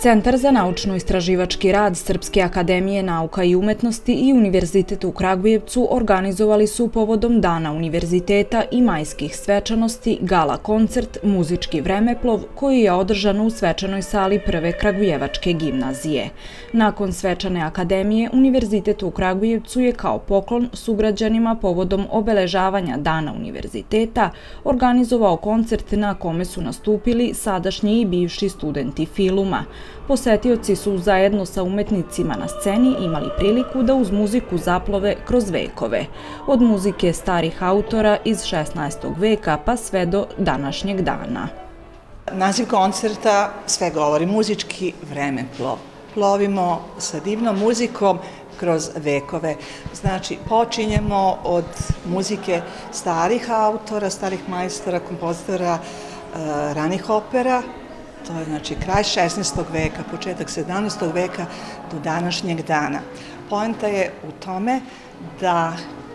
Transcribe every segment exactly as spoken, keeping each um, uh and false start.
Centar za naučno-istraživački rad Srpske akademije nauka i umetnosti i Univerzitet u Kragujevcu organizovali su povodom Dana univerziteta i majskih svečanosti gala koncert Muzički vremeplov koji je održan u svečanoj sali Prve Kragujevačke gimnazije. Nakon svečane akademije, Univerzitet u Kragujevcu je kao poklon sugrađanima povodom obeležavanja Dana univerziteta organizovao koncert na kome su nastupili sadašnji i bivši studenti filuma. Posetioci su zajedno sa umetnicima na sceni imali priliku da uz muziku zaplove kroz vekove. Od muzike starih autora iz šesnaestog veka pa sve do današnjeg dana. Naziv koncerta sve govori, muzički vremeplov. Plovimo sa divnom muzikom kroz vekove. Znači, počinjemo od muzike starih autora, starih majstora, kompozitora, ranih opera. To je znači kraj šesnaestog veka, početak sedamnaestog veka do današnjeg dana. Poenta je u tome da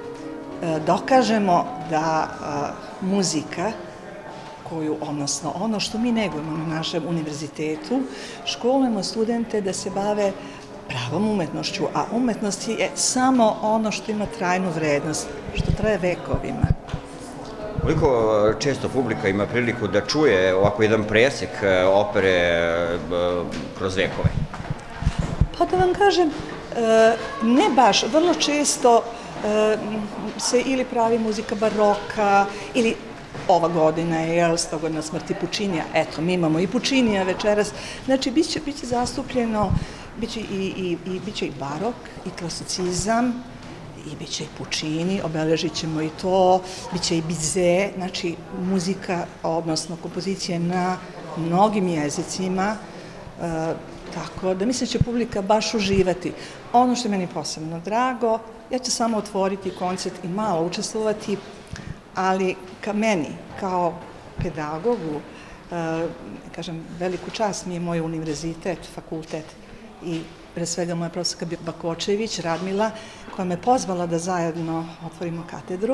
dokažemo da muzika koju, odnosno ono što mi negujemo na našem univerzitetu, školujemo studente da se bave pravom umetnošću, a umetnost je samo ono što ima trajnu vrednost, što traje vekovima. Koliko često publika ima priliku da čuje ovako jedan presek opere kroz vekove? Pa da vam kažem, ne baš. Vrlo često se ili pravi muzika baroka, ili ova godina je sto godina smrti Pučinija. Eto, mi imamo i Pučinija večeras. Znači, bit će zastupljeno, bit će i barok, i klasicizam, i bit će i Pučini, obeležit ćemo i to, bit će i Bizet, znači muzika, odnosno kompozicije na mnogim jezicima, tako da mislim da će publika baš uživati. Ono što je meni posebno drago, ja ću samo otvoriti koncert i malo učestvovati, ali ka meni, kao pedagogu, kažem, veliku čast mi je moj univerzitet, fakultet i pre svega moja profesorka Bakočević, Radmila, koja me pozvala da zajedno otvorimo katedru.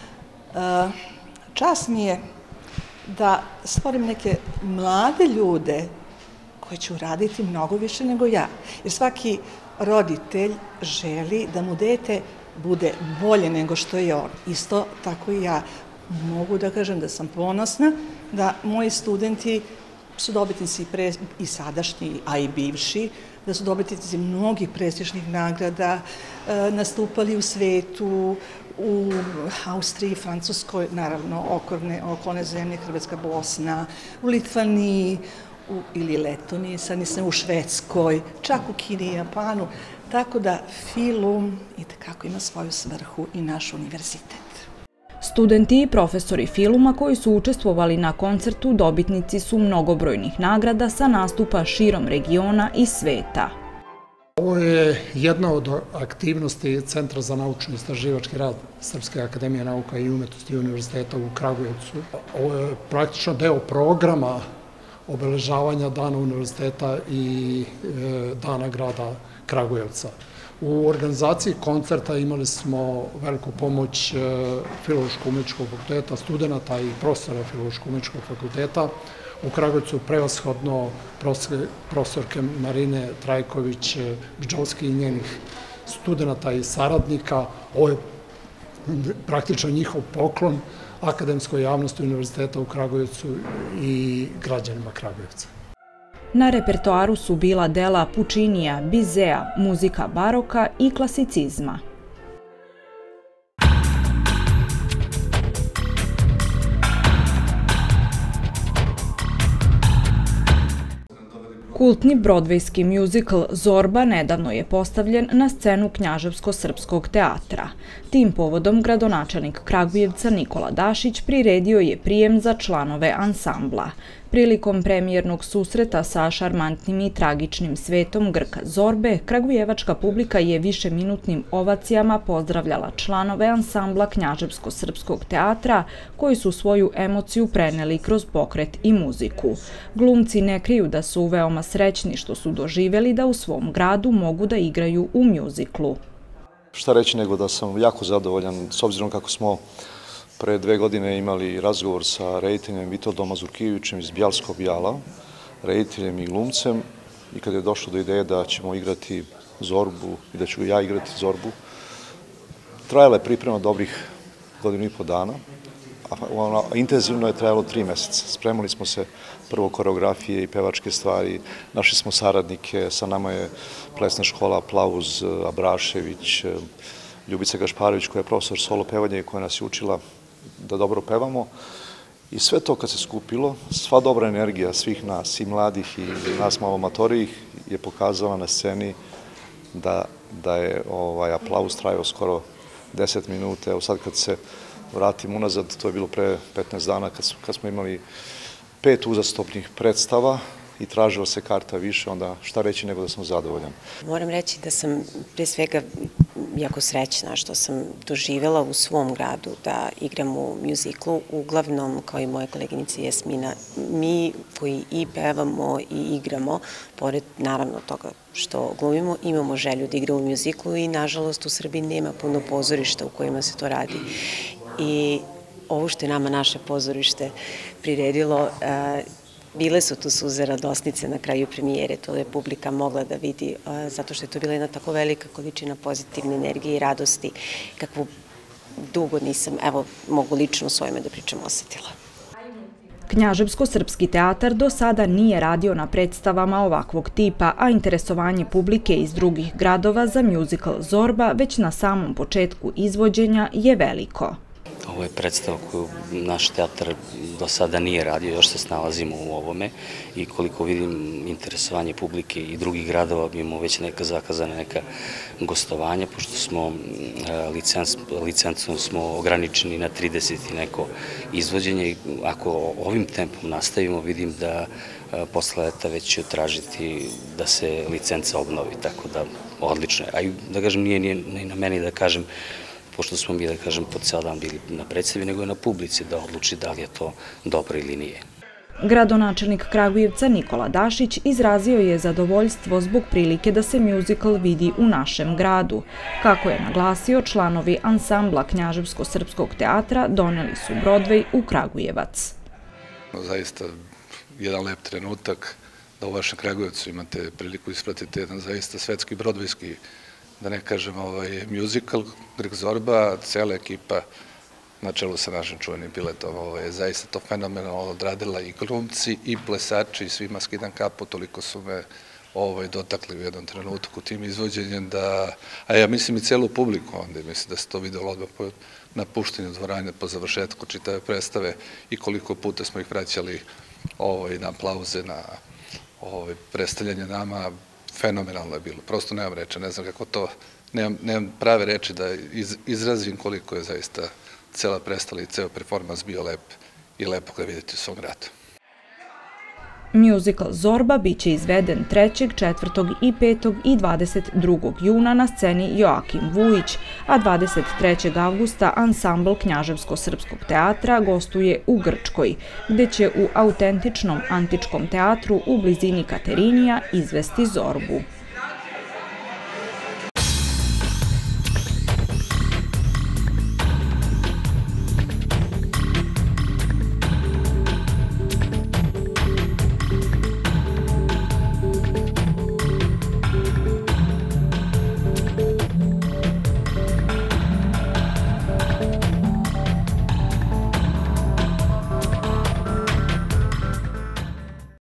Čast mi je da stvorim neke mlade ljude koji će uraditi mnogo više nego ja. Jer svaki roditelj želi da mu dete bude bolje nego što je on. Isto tako i ja mogu da kažem da sam ponosna da moji studenti su dobitnici i sadašnji, a i bivši, da su dobitnici mnogih prestižnih nagrada, nastupali u svetu, u Austriji, Francuskoj, naravno okolne zemlje, Hrvatska, Bosna, u Litvaniji ili Letoniji, sad nisam u Švedskoj, čak u Kini i Japanu. Tako da film itekako ima svoju svrhu i naš univerzitet. Studenti i profesori filuma koji su učestvovali na koncertu dobitnici su mnogobrojnih nagrada sa nastupa širom regiona i sveta. Ovo je jedna od aktivnosti Centra za naučno-istraživački rad Srpske akademije nauka i umetnosti Univerziteta u Kragujevcu. Ovo je praktično deo programa obeležavanja Dana univerziteta i Dana grada Kragujevca. U organizaciji koncerta imali smo veliku pomoć Filološko-umetničkog fakulteta, studenta i profesora Filološko-umetničkog fakulteta. U Kragujevcu prevashodno profesorke Marine Trajković-Gđovski i njenih studenta i saradnika. Ovo je praktično njihov poklon akademskoj javnosti Univerziteta u Kragujevcu i građanima Kragujevca. Na repertoaru su bila dela Pučinija, Bizea, muzika baroka i klasicizma. Kultni brodvejski mjuzikl Zorba nedavno je postavljen na scenu Knjaževsko-srpskog teatra. Tim povodom gradonačelnik Kragujevca Nikola Dašić priredio je prijem za članove ansambla. Prilikom premijernog susreta sa šarmantnim i tragičnim svetom Grka Zorbe, kragujevačka publika je višeminutnim ovacijama pozdravljala članove ansambla Knjaževsko-srpskog teatra, koji su svoju emociju preneli kroz pokret i muziku. Glumci ne kriju da su veoma srećni što su doživeli da u svom gradu mogu da igraju u mjuziklu. Šta reći nego da sam jako zadovoljan, s obzirom kako smo pre dve godine imali razgovor sa rediteljem Vitoldom Mazurkijevićem iz Bjalskog Jala, rediteljem i glumcem. i kada je došlo do ideje da ćemo igrati Zorbu i da ću ja igrati Zorbu, trajala je priprema dobrih godinu i po dana, a intenzivno je trajalo tri meseca. Spremali smo se prvo koreografije i pevačke stvari, našli smo saradnike, sa nama je plesna škola Aplauz, Abrašević, Ljubica Gašparović koja je profesor solo pevanja i koja nas je učila da dobro pevamo. I sve to kad se skupilo, sva dobra energija svih nas, i mladih i nas malo amatorijih, je pokazala na sceni da, da je ovaj, Aplauz trajao skoro deset minuta. Evo sad kad se vratim unazad, to je bilo pre petnaest dana, kad, kad smo imali pet uzastopnih predstava i tražila se karta više, onda šta reći nego da sam zadovoljan. Moram reći da sam pre svega jako srećna što sam doživjela u svom gradu da igram u mjuziklu, uglavnom kao i moja koleginica Jasmina, mi koji i pevamo i igramo, pored naravno toga što glumimo, imamo želju da igramo u mjuziklu i nažalost u Srbiji nema puno pozorišta u kojima se to radi. I ovo što je nama naše pozorište priredilo, bile su tu suze radosnice na kraju premijere, to je publika mogla da vidi, zato što je to bila jedna tako velika količina pozitivne energije i radosti, kakvu dugo nisam, evo, mogu lično u svojime da pričam, osetila. Knjaževsko-srpski teatar do sada nije radio na predstavama ovakvog tipa, a interesovanje publike iz drugih gradova za mjuzikl Zorba već na samom početku izvođenja je veliko. Ovo je predstava koju naš teatar do sada nije radio, još se snalazimo u ovome i koliko vidim interesovanje publike i drugih gradova, imamo već neka zakazana neka gostovanja, pošto smo licencom smo ograničeni na trideset i neko izvođenje i ako ovim tempom nastavimo vidim da posle leta već ću tražiti da se licenca obnovi, tako da odlično je. A i da kažem, nije ni na meni da kažem pošto smo mi, da kažem, po ceo dan bili na predstavi, nego je na publici da odluči da li je to dobro ili nije. Gradonačelnik Kragujevca Nikola Dašić izrazio je zadovoljstvo zbog prilike da se mjuzikl vidi u našem gradu. Kako je naglasio, članovi ansambla Knjaževsko-srpskog teatra doneli su Brodvej u Kragujevac. Zaista jedan lep trenutak da u vašem Kragujevcu imate priliku ispratiti jedan zaista svetski brodvejski, da ne kažem, ovaj mjuzikl, Grk Zorba, cela ekipa na čelu sa našim čuvenim piletom je zaista to fenomenalno odradila i glumci i plesači i svima skidam kapu, toliko su me dotakli u jednom trenutku tim izvođenjem da, a ja mislim i celu publiku onda, mislim da se to videlo odmah po napuštenju dvorane po završetku čitave predstave i koliko puta smo ih vraćali na aplauze, na predstavljanje nama. Fenomenalno je bilo, prosto nemam reče, ne znam kako to, nemam prave reči da izrazim koliko je zaista cela predstava i ceo performans bio lep i lepo ga vidjeti u svom gradu. Mjuzikl Zorba biće izveden trećeg, četvrtog i petog i dvadeset drugog juna na sceni Joakim Vujić, a dvadeset trećeg avgusta ansambl Knjaževsko-srpskog teatra gostuje u Grčkoj, gde će u autentičnom antičkom teatru u blizini Katerinija izvesti Zorbu.